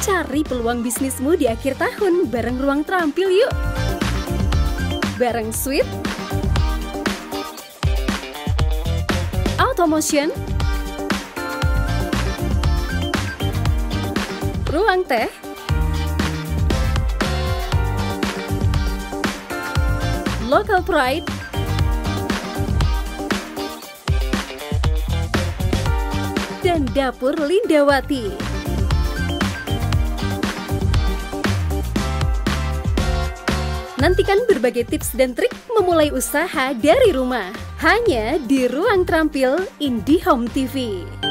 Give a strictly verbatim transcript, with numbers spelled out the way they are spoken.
Cari peluang bisnismu di akhir tahun bareng Ruang Terampil yuk. Bareng Suite, Automotion, Ruang Teh, Local Pride, dan Dapur Lindawati. Nantikan berbagai tips dan trik memulai usaha dari rumah. Hanya di Ruang Terampil IndiHome T V.